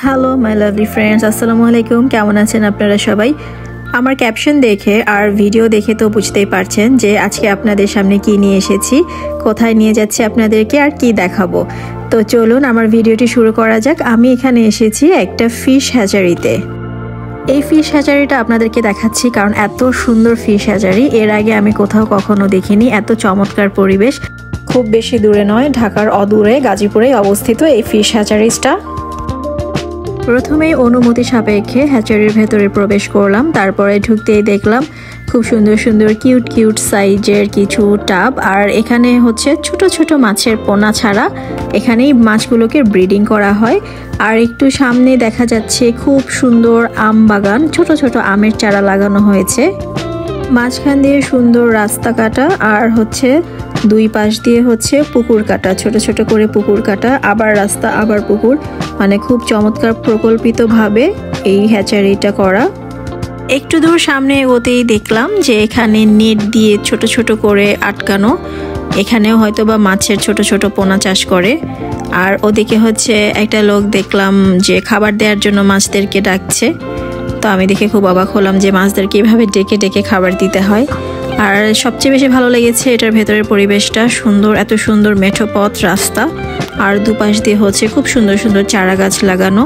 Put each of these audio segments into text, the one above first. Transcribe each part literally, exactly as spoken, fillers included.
Hello my lovely friends, আসসালামু আলাইকুম। কেমন আছেন আপনারা সবাই? আমার ক্যাপশন দেখে আর ভিডিও দেখে তো বুঝতেই পারছেন যে আজকে আপনাদের সামনে কি নিয়ে এসেছি, কোথায় নিয়ে যাচ্ছি আপনাদেরকে আর কি দেখাবো। তো চলুন আমার ভিডিওটি শুরু করা যাক। আমি এখানে এসেছি একটা ফিশ হ্যাচারিতে। এই ফিশ হ্যাচারিটা আপনাদেরকে দেখাচ্ছি কারণ এত সুন্দর ফিশ হ্যাচারি এর আগে আমি কোথাও কখনো দেখিনি। এত চমৎকার পরিবেশ, খুব বেশি দূরে নয়, ঢাকার অদূরে গাজীপুরে অবস্থিত এই ফিশ হ্যাচারিসটা। প্রথমেই অনুমতি সাপেক্ষে হ্যাচারির ভেতরে প্রবেশ করলাম। তারপরে ঢুকতেই দেখলাম খুব সুন্দর সুন্দর কিউট কিউট সাইজের কিছু টাব, আর এখানে হচ্ছে ছোট ছোট মাছের পোনা ছাড়া এখানেই মাছগুলোকে ব্রিডিং করা হয়। আর একটু সামনে দেখা যাচ্ছে খুব সুন্দর আম বাগান, ছোট ছোট আমের চারা লাগানো হয়েছে। মাঝখান দিয়ে সুন্দর রাস্তা কাটা, আর হচ্ছে দুই পাশ দিয়ে হচ্ছে পুকুর কাটা, ছোট ছোট করে পুকুর কাটা, আবার রাস্তা আবার পুকুর, মানে খুব চমৎকার প্রকল্পিতভাবে এই হ্যাচারিটা করা। একটু দূর সামনে এগোতেই দেখলাম যে এখানে নেট দিয়ে ছোট ছোট করে আটকানো, এখানেও হয়তো বা মাছের ছোট ছোট পোনা চাষ করে। আর ওদিকে হচ্ছে একটা লোক দেখলাম যে খাবার দেওয়ার জন্য মাছদেরকে ডাকছে। তো আমি দেখে খুব অবাক হলাম যে মাছদেরকে এভাবে ডেকে ডেকে খাবার দিতে হয়। আর সবচেয়ে বেশি ভালো লেগেছে এটার ভেতরের পরিবেশটা সুন্দর, এত সুন্দর মেঠো পথ রাস্তা, আর দুপাশ দিয়ে হচ্ছে খুব সুন্দর সুন্দর চারা গাছ লাগানো।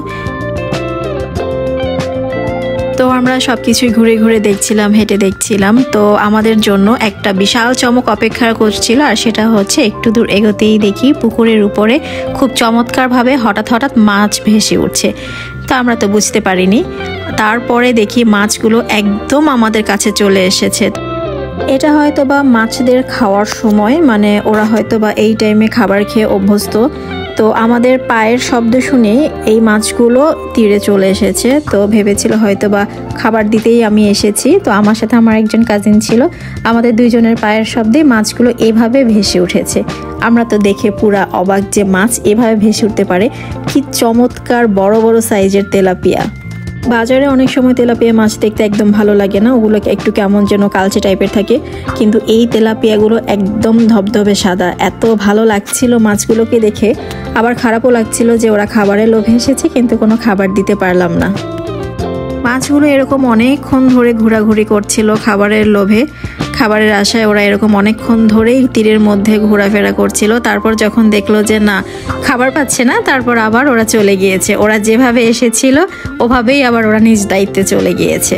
তো আমরা সব কিছুই ঘুরে ঘুরে দেখছিলাম, হেঁটে দেখছিলাম। তো আমাদের জন্য একটা বিশাল চমক অপেক্ষা করছিল, আর সেটা হচ্ছে একটু দূর এগোতেই দেখি পুকুরের উপরে খুব চমৎকারভাবে হঠাৎ হঠাৎ মাছ ভেসে উঠছে। তো আমরা তো বুঝতে পারিনি, তারপরে দেখি মাছগুলো একদম আমাদের কাছে চলে এসেছে। এটা হয়তো বা মাছদের খাওয়ার সময়, মানে ওরা হয়তো বা এই টাইমে খাবার খেয়ে অভ্যস্ত। তো আমাদের পায়ের শব্দ শুনে এই মাছগুলো তীরে চলে এসেছে। তো ভেবেছিল হয়তো বা খাবার দিতেই আমি এসেছি। তো আমার সাথে আমার একজন কাজিন ছিল, আমাদের দুইজনের পায়ের শব্দে মাছগুলো এভাবে ভেসে উঠেছে। আমরা তো দেখে পুরা অবাক যে মাছ এভাবে ভেসে উঠতে পারে। কি চমৎকার বড় বড় সাইজের তেলাপিয়া। বাজারে অনেক সময় তেলাপিয়া মাছ দেখতে একদম ভালো লাগে না, ওগুলোকে একটু কেমন যেন কালচে টাইপের থাকে, কিন্তু এই তেলাপিয়াগুলো একদম ধবধবে সাদা। এত ভালো লাগছিল মাছগুলোকে দেখে, আবার খারাপও লাগছিল যে ওরা খাবারের লোভে এসেছে কিন্তু কোনো খাবার দিতে পারলাম না। মাছগুলো এরকম অনেকক্ষণ ধরে ঘোরাঘুরি করছিল খাবারের লোভে, খাবারের আশায় ওরা এরকম অনেকক্ষণ ধরেই তীরের মধ্যে ঘোরাফেরা করছিল। তারপর যখন দেখলো যে না খাবার পাচ্ছে না, তারপর আবার ওরা চলে গিয়েছে। ওরা যেভাবে এসেছিল ওভাবেই আবার ওরা নিজ দায়িত্বে চলে গিয়েছে।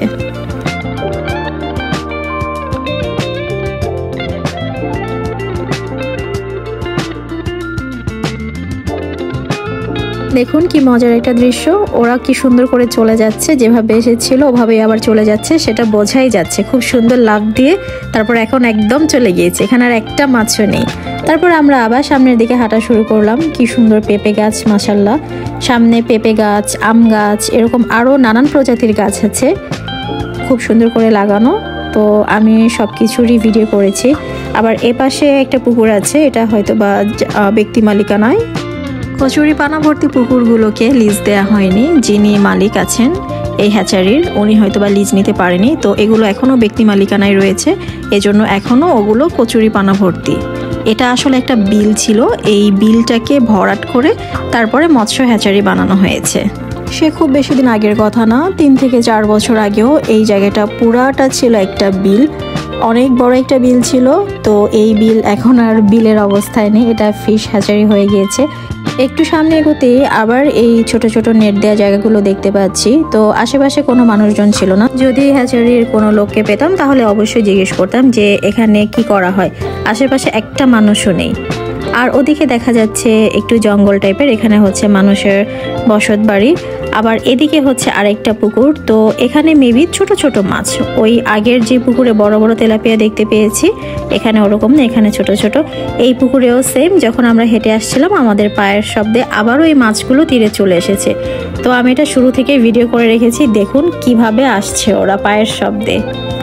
দেখুন কি মজার একটা দৃশ্য, ওরা কি সুন্দর করে চলে যাচ্ছে, যেভাবে এসেছিল ওভাবেই আবার চলে যাচ্ছে, সেটা বোঝাই যাচ্ছে। খুব সুন্দর লাফ দিয়ে তারপর এখন একদম চলে গিয়েছে, এখানে আর একটা মাছও নেই। তারপর আমরা আবার সামনের দিকে হাঁটা শুরু করলাম। কি সুন্দর পেঁপে গাছ, মাশাল্লাহ, সামনে পেঁপে গাছ, আম গাছ, এরকম আরও নানান প্রজাতির গাছ আছে, খুব সুন্দর করে লাগানো। তো আমি সব কিছুরই ভিডিও করেছি। আবার এ পাশে একটা পুকুর আছে, এটা হয়তো বা ব্যক্তি মালিকানায়। কচুরি পানা ভর্তি পুকুরগুলোকে লিজ দেওয়া হয়নি, যিনি মালিক আছেন এই হ্যাচারির উনি হয়তো বা লিজ নিতে পারেনি। তো এগুলো এখনও ব্যক্তি মালিকানায় রয়েছে, এজন্য এখনও ওগুলো কচুরি পানা ভর্তি। এটা আসলে একটা বিল ছিল, এই বিলটাকে ভরাট করে তারপরে মৎস্য হ্যাচারি বানানো হয়েছে। সে খুব বেশি দিন আগের কথা না, তিন থেকে চার বছর আগেও এই জায়গাটা পুরাটা ছিল একটা বিল, অনেক বড় একটা বিল ছিল। তো এই বিল এখন আর বিলের অবস্থায় নেই, এটা ফিশ হ্যাচারি হয়ে গিয়েছে। একটু সামনে এগোতে আবার এই ছোট ছোট নেট দেওয়া জায়গাগুলো দেখতে পাচ্ছি। তো আশেপাশে কোনো মানুষজন ছিল না, যদি হ্যাচারির কোনো লোককে পেতাম তাহলে অবশ্যই জিজ্ঞেস করতাম যে এখানে কি করা হয়। আশেপাশে একটা মানুষও নেই। আর ওদিকে দেখা যাচ্ছে একটু জঙ্গল টাইপের, এখানে হচ্ছে মানুষের বসত বাড়ি। আবার এদিকে হচ্ছে আরেকটা পুকুর, তো এখানে মেবি ছোট ছোট মাছ, ওই আগের যে পুকুরে বড় বড় তেলাপিয়া দেখতে পেয়েছি এখানে ওরকম না, এখানে ছোট ছোট। এই পুকুরেও সেম, যখন আমরা হেঁটে আসছিলাম আমাদের পায়ের শব্দে আবারও এই মাছগুলো তীরে চলে এসেছে। তো আমি এটা শুরু থেকে ভিডিও করে রেখেছি, দেখুন কিভাবে আসছে ওরা পায়ের শব্দে।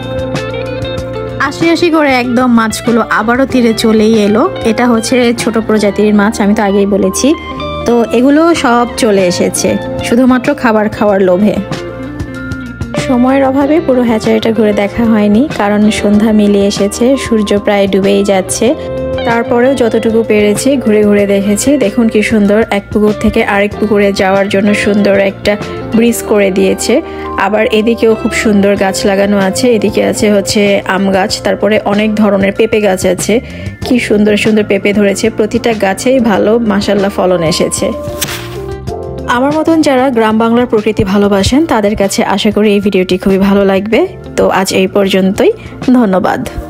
আশি আশি করে একদম মাছগুলো আবারও তীরে চলেই এলো। এটা হচ্ছে ছোট প্রজাতির মাছ, আমি তো আগেই বলেছি। তো এগুলো সব চলে এসেছে শুধুমাত্র খাবার খাওয়ার লোভে। সময়ের অভাবে পুরো হ্যাচারিটা ঘুরে দেখা হয়নি, কারণ সন্ধ্যা মিলিয়ে এসেছে, সূর্য প্রায় ডুবেই যাচ্ছে। তারপরেও যতটুকু পেরেছি ঘুরে ঘুরে দেখেছি। দেখুন কি সুন্দর, এক পুকুর থেকে আরেক পুকুরে যাওয়ার জন্য সুন্দর একটা ব্রিজ করে দিয়েছে। আবার এদিকেও খুব সুন্দর গাছ লাগানো আছে, এদিকে আছে হচ্ছে আম গাছ, তারপরে অনেক ধরনের পেঁপে গাছ আছে। কি সুন্দর সুন্দর পেঁপে ধরেছে, প্রতিটা গাছেই ভালো মাশাআল্লাহ ফলন এসেছে। আমার মতন যারা গ্রাম বাংলার প্রকৃতি ভালোবাসেন তাদের কাছে আশা করি এই ভিডিওটি খুবই ভালো লাগবে। তো আজ এই পর্যন্তই, ধন্যবাদ।